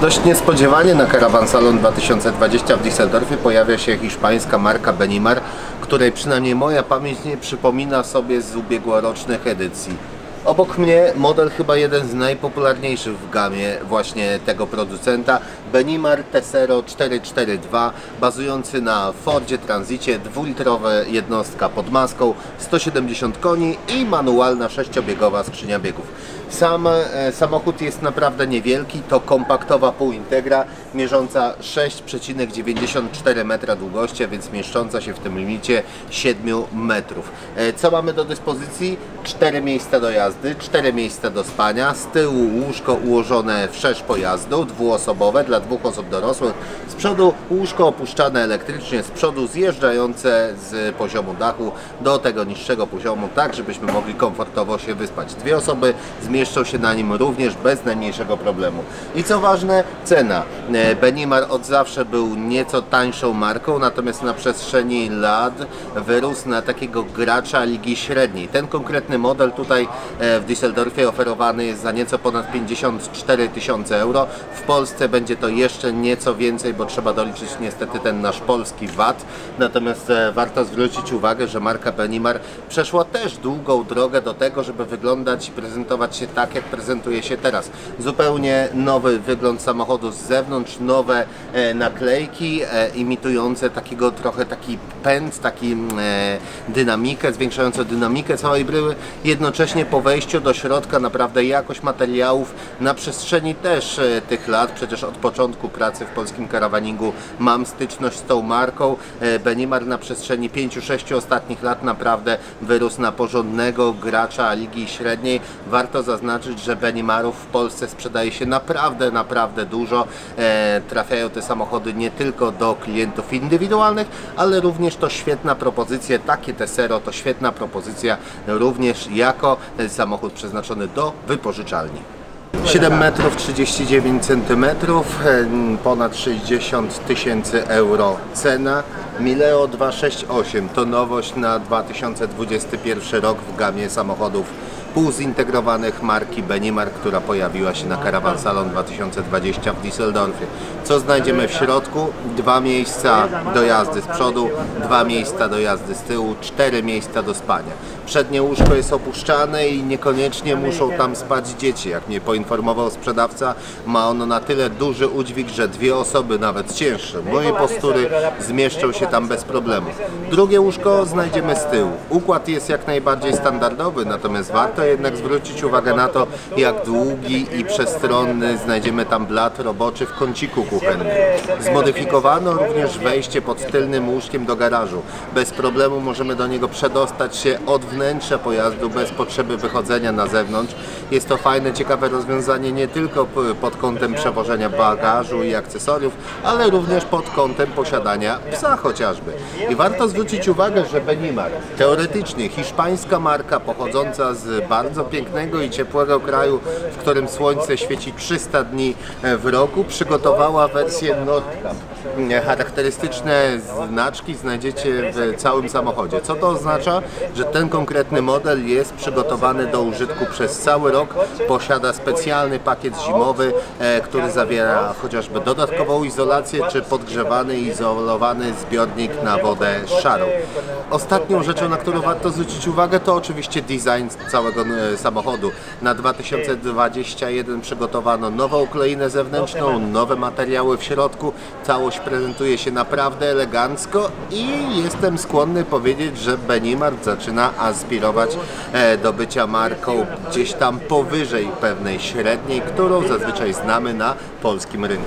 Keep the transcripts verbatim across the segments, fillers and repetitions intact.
Dość niespodziewanie na Caravan Salon dwa tysiące dwudziestym w Düsseldorfie pojawia się hiszpańska marka Benimar, której przynajmniej moja pamięć nie przypomina sobie z ubiegłorocznych edycji. Obok mnie model chyba jeden z najpopularniejszych w gamie właśnie tego producenta, Benimar Tesero czterysta czterdzieści dwa, bazujący na Fordzie Transicie, dwulitrowa jednostka pod maską, sto siedemdziesiąt koni i manualna sześciobiegowa skrzynia biegów. Sam e, samochód jest naprawdę niewielki, to kompaktowa półintegra mierząca sześć przecinek dziewięćdziesiąt cztery metra długości, więc mieszcząca się w tym limicie siedmiu metrów. E, co mamy do dyspozycji? cztery miejsca do jazdy, cztery miejsca do spania, z tyłu łóżko ułożone wszerz pojazdu, dwuosobowe dla dwóch osób dorosłych, z przodu łóżko opuszczane elektrycznie, z przodu zjeżdżające z poziomu dachu do tego niższego poziomu, tak żebyśmy mogli komfortowo się wyspać. Dwie osoby zmieszczą się na nim również bez najmniejszego problemu. I co ważne, cena. Benimar od zawsze był nieco tańszą marką, natomiast na przestrzeni lat wyrósł na takiego gracza ligi średniej. Ten konkretny model tutaj w Düsseldorfie oferowany jest za nieco ponad pięćdziesiąt cztery tysiące euro. W Polsce będzie to jeszcze nieco więcej, bo trzeba doliczyć niestety ten nasz polski V A T. Natomiast warto zwrócić uwagę, że marka Benimar przeszła też długą drogę do tego, żeby wyglądać i prezentować się tak, jak prezentuje się teraz. Zupełnie nowy wygląd samochodu z zewnątrz, nowe e, naklejki e, imitujące takiego trochę taki pęd, taki e, dynamikę, zwiększającą dynamikę całej bryły. Jednocześnie po wejściu do środka naprawdę jakość materiałów na przestrzeni też e, tych lat, przecież od początku pracy w polskim karawaningu mam styczność z tą marką. E, Benimar na przestrzeni pięciu sześciu ostatnich lat naprawdę wyrósł na porządnego gracza ligi średniej. Warto zaznaczyć, że Benimarów w Polsce sprzedaje się naprawdę, naprawdę dużo. E, trafiają te samochody nie tylko do klientów indywidualnych, ale również to świetna propozycja, takie Tesero to świetna propozycja również jako samochód przeznaczony do wypożyczalni. siedem metrów trzydzieści dziewięć centymetrów, ponad sześćdziesiąt tysięcy euro cena. Mileo dwieście sześćdziesiąt osiem to nowość na dwa tysiące dwudziesty pierwszy rok w gamie samochodów półzintegrowanych marki Benimar, która pojawiła się na Caravan Salon dwa tysiące dwudziestym w Düsseldorfie. Co znajdziemy w środku? Dwa miejsca do jazdy z przodu, dwa miejsca do jazdy z tyłu, cztery miejsca do spania. Przednie łóżko jest opuszczane i niekoniecznie muszą tam spać dzieci. Jak mnie poinformował sprzedawca, ma ono na tyle duży udźwig, że dwie osoby, nawet cięższe, mojej postury, zmieszczą się tam bez problemu. Drugie łóżko znajdziemy z tyłu. Układ jest jak najbardziej standardowy, natomiast warto jednak zwrócić uwagę na to, jak długi i przestronny znajdziemy tam blat roboczy w kąciku kuchennym. Zmodyfikowano również wejście pod tylnym łóżkiem do garażu. Bez problemu możemy do niego przedostać się od wnętrza pojazdu bez potrzeby wychodzenia na zewnątrz. Jest to fajne, ciekawe rozwiązanie nie tylko pod kątem przewożenia bagażu i akcesoriów, ale również pod kątem posiadania psa chociażby. I warto zwrócić uwagę, że Benimar, teoretycznie hiszpańska marka pochodząca z bardzo pięknego i ciepłego kraju, w którym słońce świeci trzysta dni w roku, przygotowała wersję Nordcap. Charakterystyczne znaczki znajdziecie w całym samochodzie. Co to oznacza? Że ten konkretny model jest przygotowany do użytku przez cały rok. Posiada specjalny pakiet zimowy, e, który zawiera chociażby dodatkową izolację czy podgrzewany i izolowany zbiornik na wodę szarą. Ostatnią rzeczą, na którą warto zwrócić uwagę, to oczywiście design całego e, samochodu. Na dwa tysiące dwudziesty pierwszy przygotowano nową kleinę zewnętrzną, nowe materiały w środku. Całość prezentuje się naprawdę elegancko i jestem skłonny powiedzieć, że Benimar zaczyna aspirować do bycia marką gdzieś tam powyżej pewnej średniej, którą zazwyczaj znamy na polskim rynku.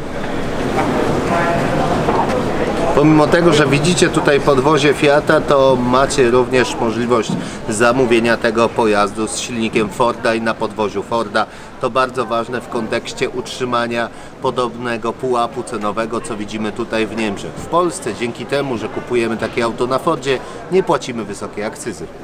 Pomimo tego, że widzicie tutaj podwozie Fiata, to macie również możliwość zamówienia tego pojazdu z silnikiem Forda i na podwoziu Forda. To bardzo ważne w kontekście utrzymania podobnego pułapu cenowego, co widzimy tutaj w Niemczech. W Polsce dzięki temu, że kupujemy takie auto na Fordzie, nie płacimy wysokiej akcyzy.